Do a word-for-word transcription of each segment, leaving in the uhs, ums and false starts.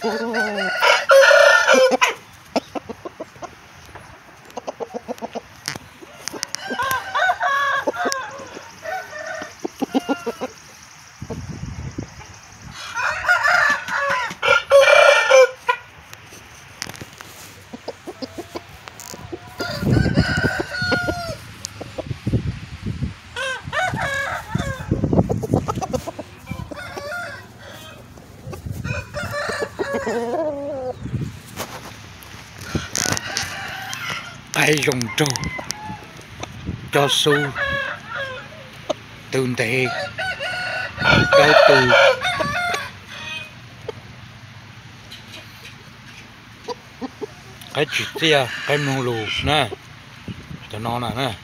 tay rồng trâu cho su tương tệ đau tù cái chuyện tia cái mông lù nè cho nó nè nè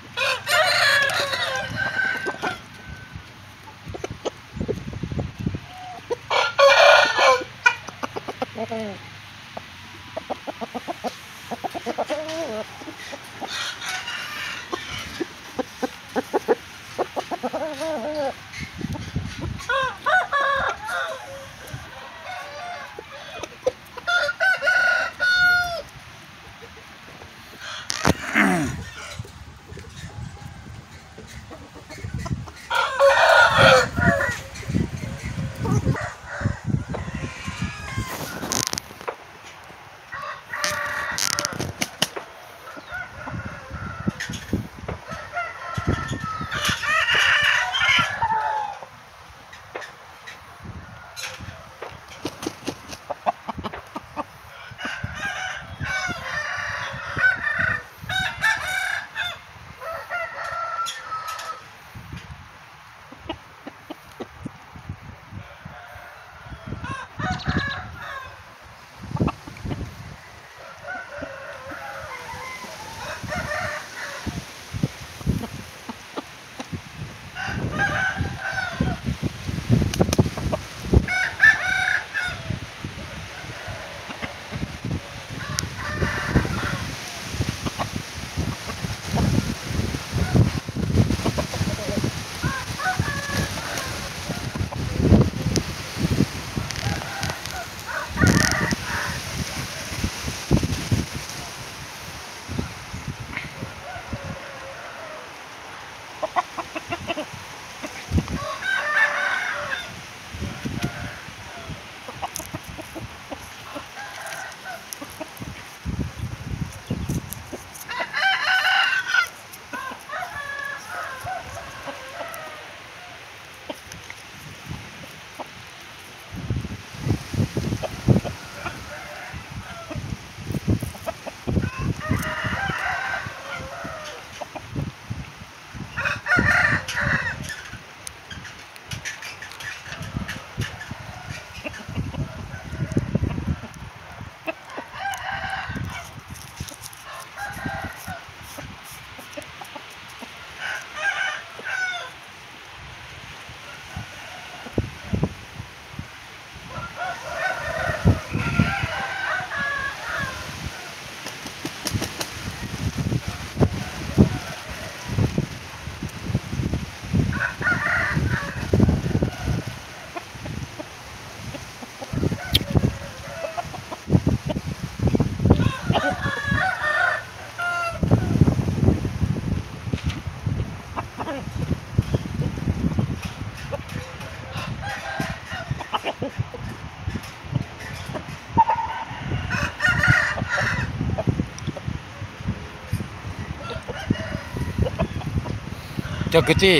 cho cái gì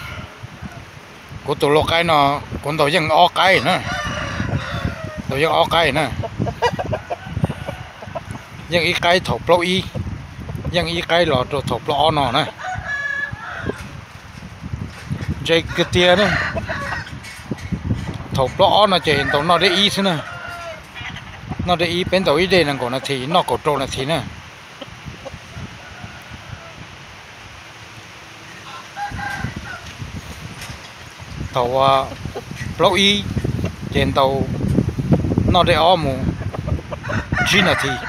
của tụi lo cái nó con tàu dân o cái nữa tàu dân o cái nữa dân ý cái thộp lo y dân ý cái lọ rồi thộp lo nó nè dây cái tia nữa thộp lo nó chỉ tàu nó để ý thế nè nó để ý bên tàu ý đây là còn là thì nó có trâu là thì nè tàu lâu y trên tàu nó để ở mù chín là thì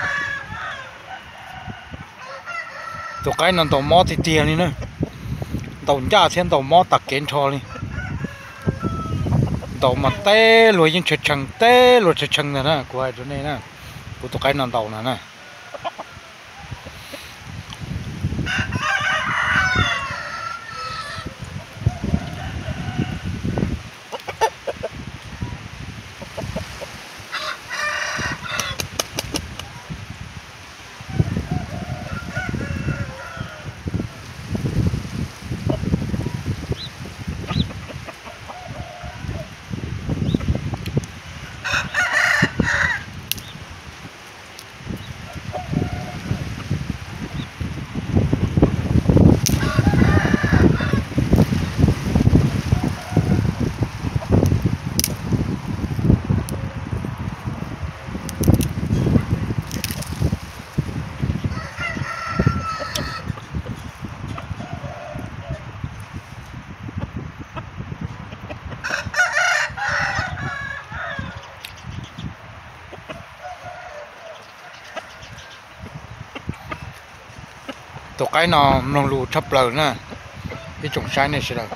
tàu cái nó tàu mót thì tiền đi nữa tàu ra thêm tàu mót tặc kiến cho đi tàu mà té lùi những chật chăng té lùi chật chăng này nè của ai chỗ này nè của tụi cái nòng tàu này nè tụi cái nó nông lù thấp lờ nè cái trồng trái này sẽ được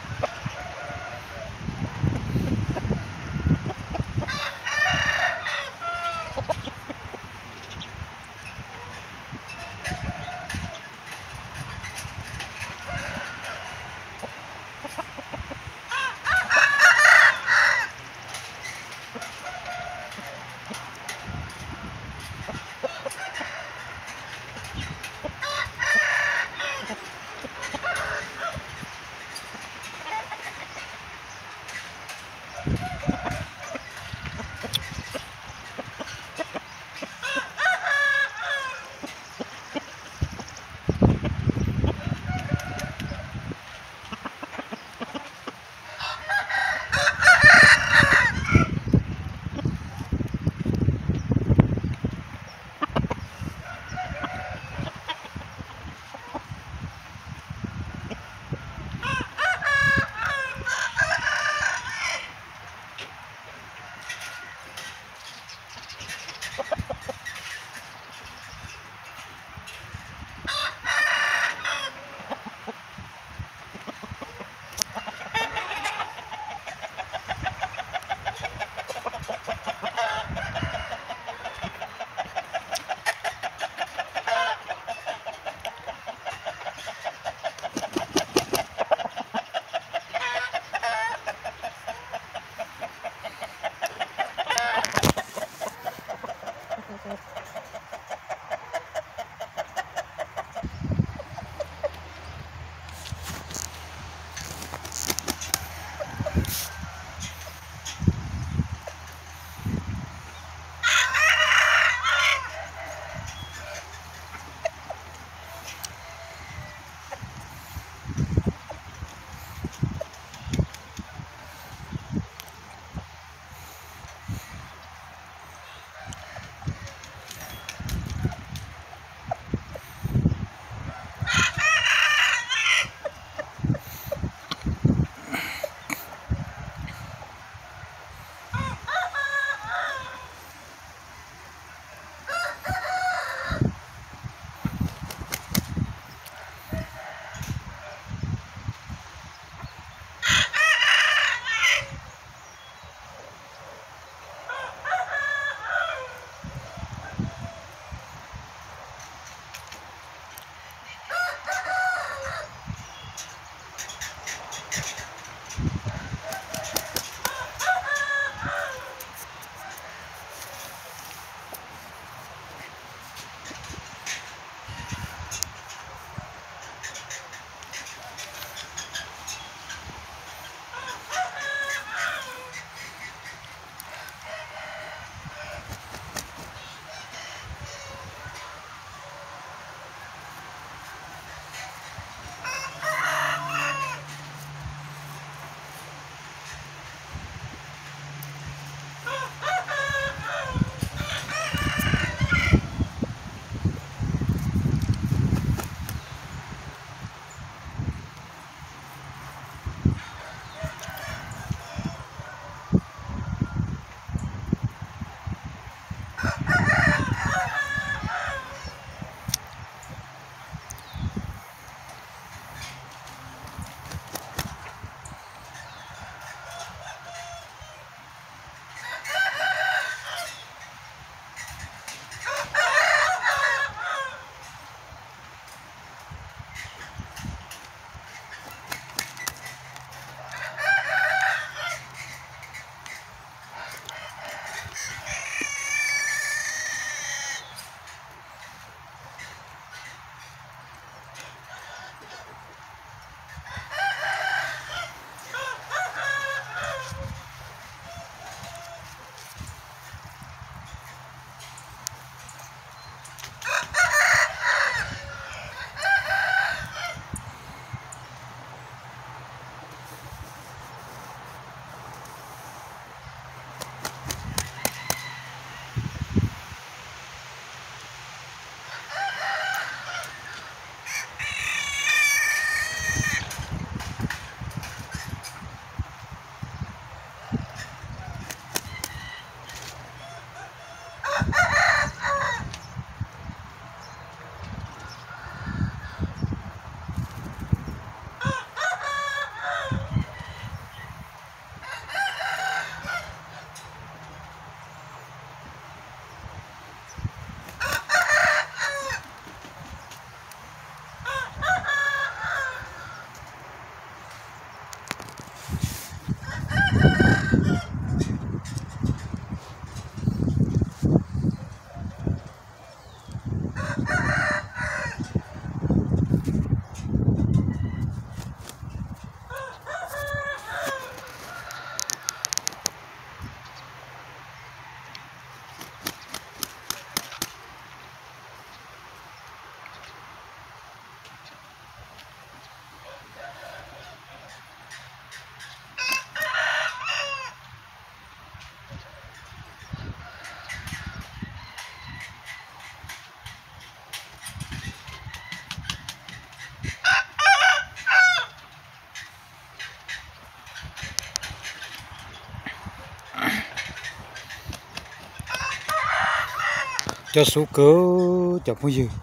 cho số cớ cho phong dư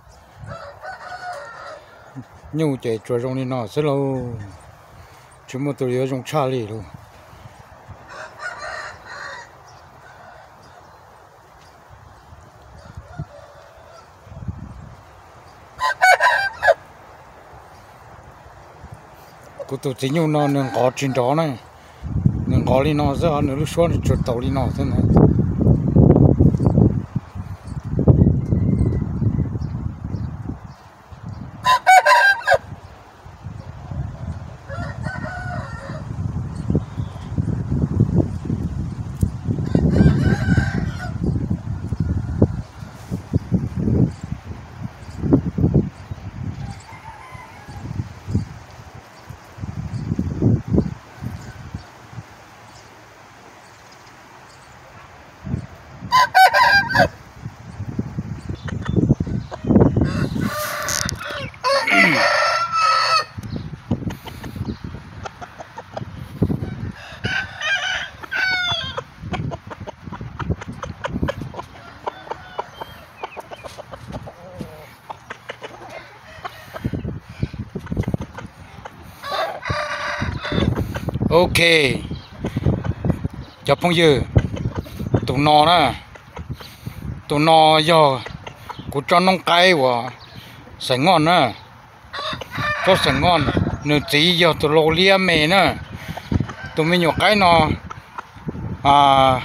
nhưng chạy trôi trong đi nó rất lâu chúng một tuổi trong cha lì luôn cô tụi chỉ nhau nó nên có chuyện đó này nên có đi nó rất nữa lúc xuống thì chuột tàu đi nó thế này ok cho phong dư tụi nó đó tụi nó giờ của cho nông cây của sài ngon nữa cho sài ngon nửa tí giờ tụi lô lia mè nữa tụi mình nhiều cái nó à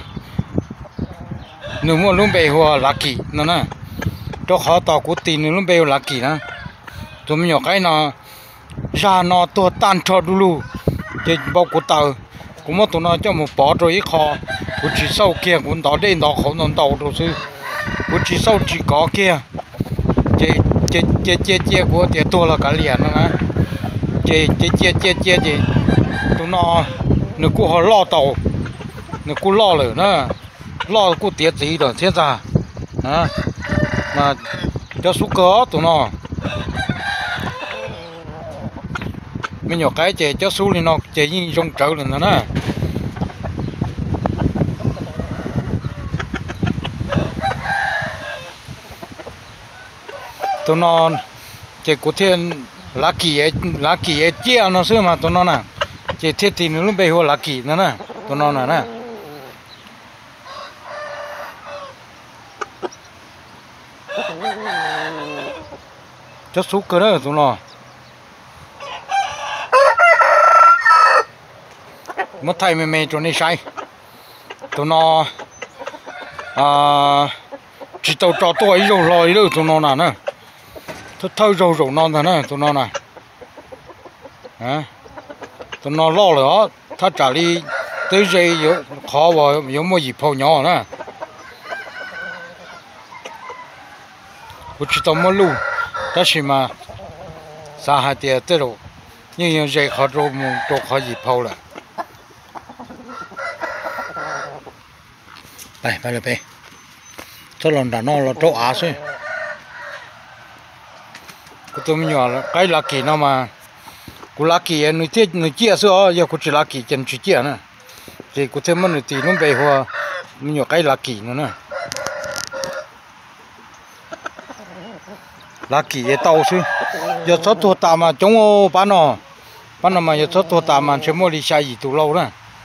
nửa mua luôn bề hoa lá kỳ nó nè cho khó tao của tiền nửa luôn bề lá kỳ nữa tụi mình nhiều cái nó ra nó tua tan cho đu cái bao của tàu cũng mất tụi nó cho một bỏ rồi ít kho của chỉ sau kia cũng đó đây đó không nó tàu đâu chứ của chỉ sau chỉ có kia chế chế chế chế chế của chế tua là cả liền đó nè chế chế chế chế chế chế tụi nó nó cũng họ lo tàu nó cũng lo rồi nè lo cũng tiệt gì rồi thế ra à mà cho số cớ tụi nó mình nhỏ cái chè cho số lên nó chè như trong chợ lên đó nè tụi nó chè của thiên lá kỳ ấy lá kỳ ấy chia nó xưa mà tụi nó nè chè thiết thì nó lúc bây giờ lá kỳ nữa nè tụi nó nè nè cho số cơ đó tụi nó mất thay mày mày cho nên sai tụi nó à chỉ tao cho tôi rồi rồi đâu tụi nó nè thôi thôi rồi rồi non thôi nè tụi nó nè hả tụi nó lo rồi他家里对这有好我有么一泡尿呢不知道么路但是嘛啥还得这种因为这好多么都可以泡了ไปไปเลยไปถ้าเราด่านอเราโต๊ะอาซิกูตัวมันอยู่ใกล้ลักกี้นะมากูลักกี้นึกเจี๊ยนึกเจี๊ยซะอ๋อกูจะลักกี้จนชี้เจี๊ยนะที่กูเทมันนึกตีนุ่มไปหัวมันอยู่ใกล้ลักกี้นั่นนะลักกี้เอต้าซิอย่าชดตัวตามมาจงโอปานอปานอมาอย่าชดตัวตามมาเชื่อมลิชาอีตัวเรานะ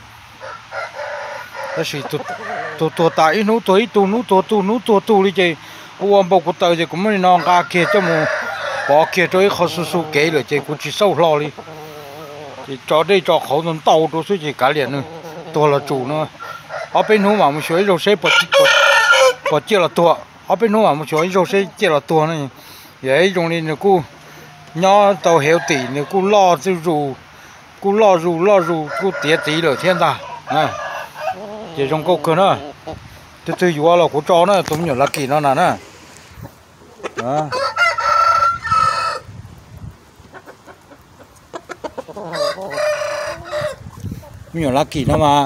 แต่สิตัวตัวตัวตายนู้ตัวอีตัวนู้ตัวตัวนู้ตัวตัวนี่เจ้าวันบอกกูตายเจ้ากูไม่นอนกาเกจมูปอเกจเขาสู้สู้เกเลยเจ้ากูจะเศร้าหล่อเลยจอได้จอเขาโดนเต่าตัวสุดที่กาเลียนนึงตัวละจูเนาะเอาไปนู้มามันช่วยเราใช้ปอดปอดปอดเจ้าละตัวเอาไปนู้มามันช่วยเราใช้เจ้าละตัวนี่อย่างไอ้ตรงนี้เนี่ยกูย่อตัวเหี่ยวตีเนี่ยกูล่อจะรูกูล่อรูล่อรูกูเตี้ยตีเลยเทียนตาอ่ะchỉ trong câu cửa nữa, từ từ vừa là của trò nữa, tụi nhỏ lucky nó nè nè, đó, nhỏ lucky nó mà,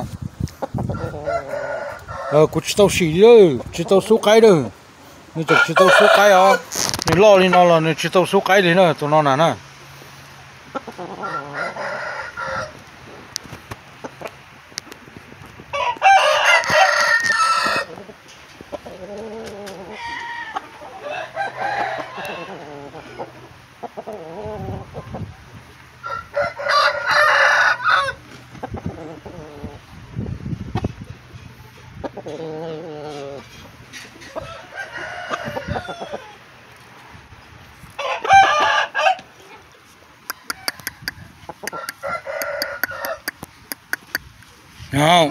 ờ, của chỉ tao xì nữa, chỉ tao số cái nữa, nếu chỉ tao số cái à, nếu lo đi nó là nếu chỉ tao số cái đi nữa, tụi nó nè nè. không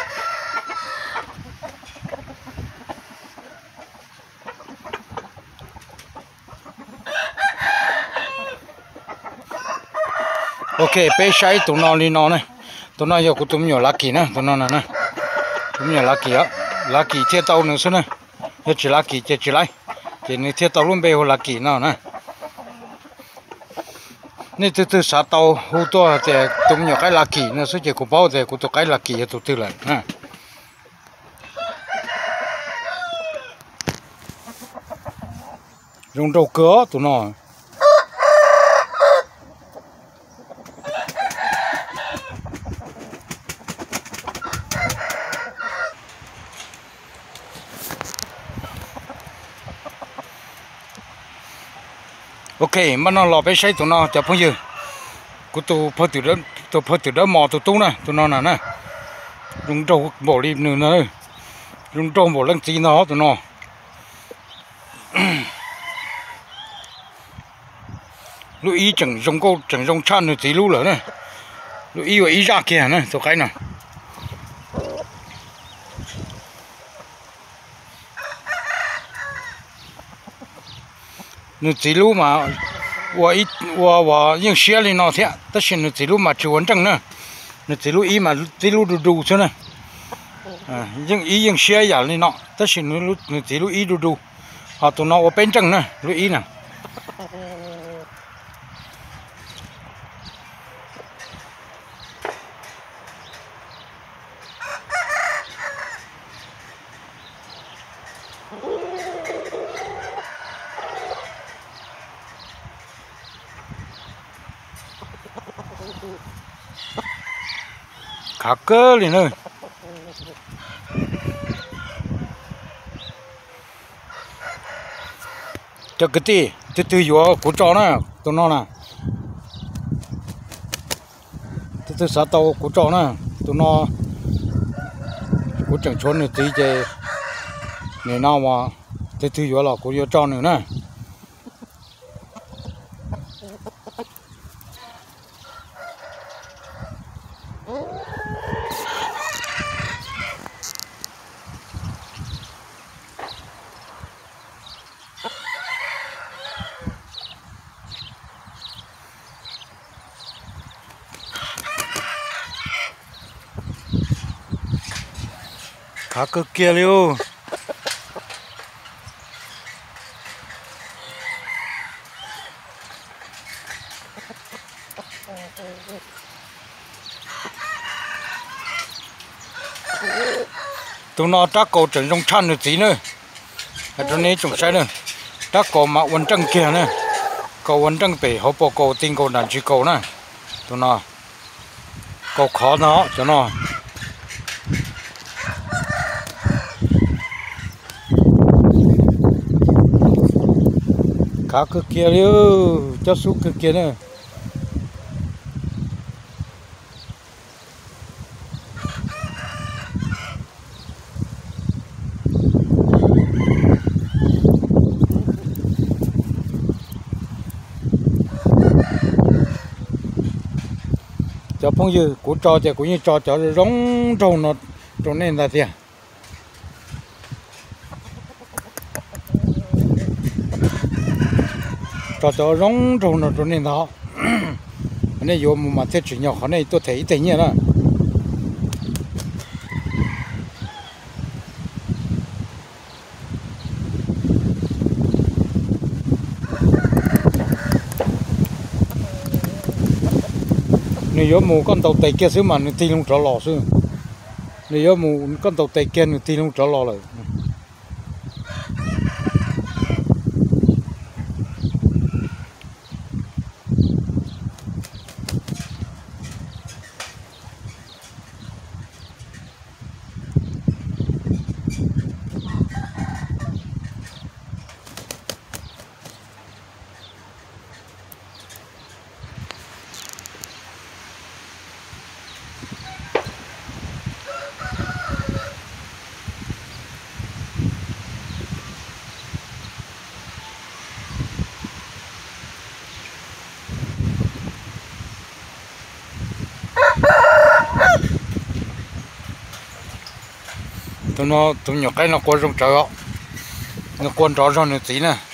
ok bé sai tụi nó đi nó này tụi nó giờ cũng tụi nhỏ lá kỳ nè tụi nó nè nè tụi nhỏ lá kỳ á lá kỳ thiết tàu nữa xí nè giờ chỉ lá kỳ chỉ chỉ lại chỉ này thiết tàu luôn bây giờ lá kỳ nào nè nên từ từ sát tàu hú to thì tụi nhỏ cái lá kỳ nó sẽ chỉ có bao thì cũng tụi cái lá kỳ tụi từ lại nè dùng đầu cửa tụi nó ok mà nó lò bé say tụi nó chả bao giờ của tụi phơi từ đó tụi phơi từ đó mò tụi tú nè tụi nó nè nè dùng trâu bỏ đi nữa nữa dùng trâu bỏ lên chi nó tụi nó lúc ý chẳng dùng câu chẳng dùng chan nữa tí lúc nữa nè lúc ý và ý ra kia nè tụi cái nè nó chỉ lúc mà 我一我我用学里那天，但是呢，这路嘛只完整呢，那这路一嘛这路都都着呢，啊，用一用学呀里那，但是呢路那这路一都都，啊，都那我变正呢，路一呢。khá cơ liền ơi cho cái tí từ từ vô của trò nè tụi nó nè từ từ sát tàu của trò nè tụi nó của chẳng trốn nữa tí chơi này nào mà từ từ vô là của vô trò nữa nè khá cực kia luôn tụi nó chắc cầu trận trong chăn được tí nữa ở trong này trồng sai nữa chắc cầu mà quần trăng kia nữa cầu quần trăng bể hộp bộ cầu tinh cầu đàn chỉ cầu nè tụi nó cầu khó nó cho nó khá cực kia luôn cho xuống cực kia nữa cho phong dư của trò thì cũng như trò cho rống trâu nó trâu nên là tiền trò cho rống trâu nó trâu nên đó này vô mà thế chuyện nhỏ khó này tôi thấy thế nhỉ đó nếu có một con tàu tây kia xứ mà thì không trở lò xứ nếu có một con tàu tây kia thì không trở lò rồi tụi nó tụi nhỏ cái nó quan trong trời ạ, nó quan trọng rồi nữa tí nè.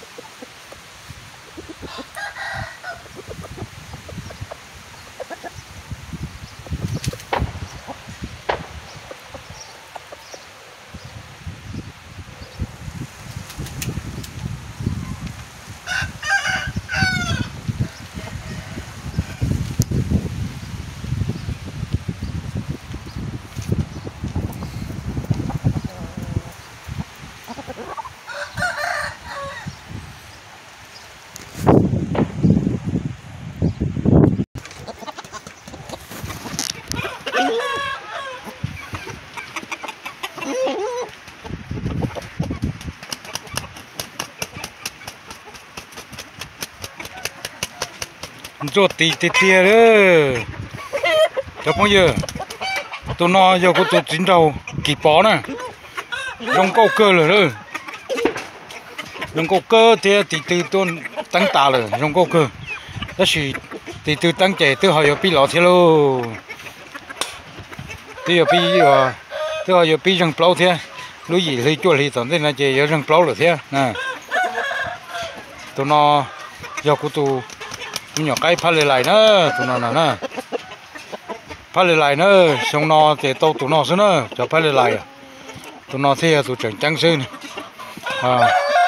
Cho tí tí tí đó cho bao giờ tôi nói giờ có tôi chín đầu kịp bó nè trong câu cơ rồi đó trong câu cơ thì tí từ tôi tăng tạ rồi trong câu cơ đó là tí từ tăng chạy tôi hỏi bị lọt thế luôn tôi ở bị tôi ở bị rừng plau thế lúc gì lấy chuột thì tận thế là chạy ở rừng plau rồi thế nè tôi nói giờ có tôi nhỏ cái phát lại nữa tụi nó nè phát lại nữa xong nó thì tàu tụi nó nữa cho phát lại tụi nó thì tụi chẳng trắng sơn à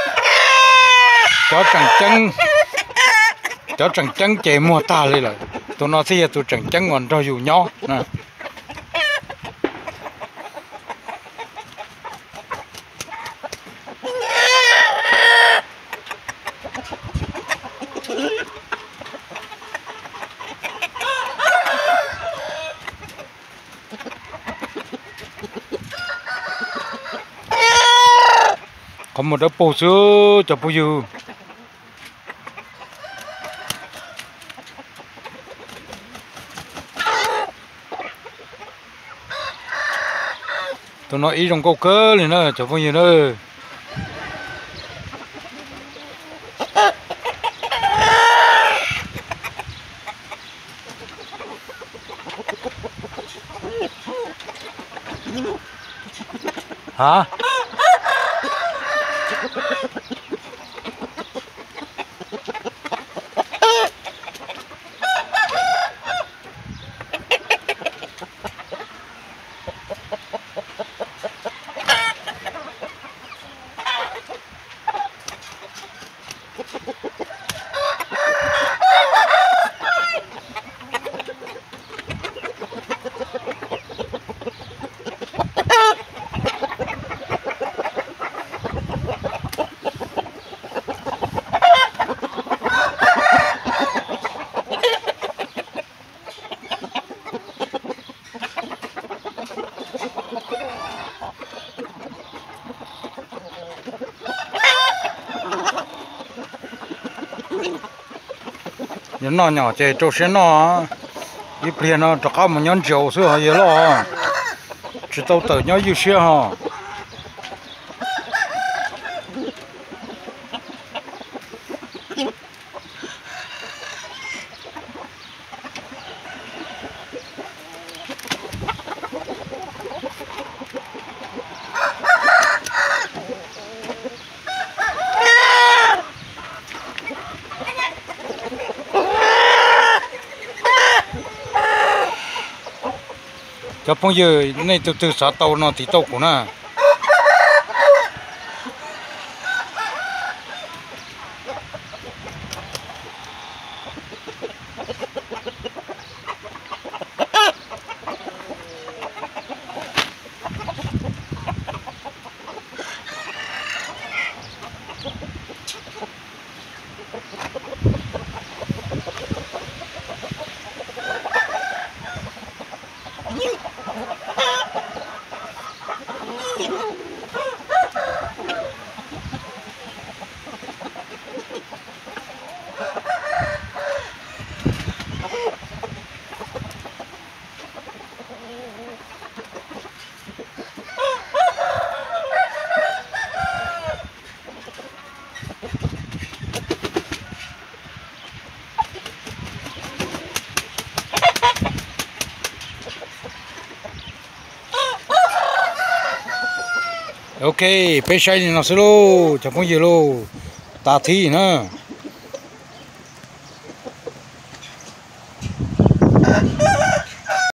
chó chẳng trắng chó chẳng trắng chạy mua ta lên lại tụi nó thì tụi chẳng trắng còn cho dù nhỏ nè có một đứa bò sữa cho bò dư tôi nói ý trong câu cơ này nữa cho bò dư nữa hả nó nhỏ chạy trâu xe nó ít tiền nó cho các một nhóm chiều xưa họ vậy lo chỉ tao tự nhớ yêu xe ha cho bây giờ này từ từ xã tàu nó thì tàu của nó ok bé say thì nó sẽ lô chẳng có gì lô ta thi nữa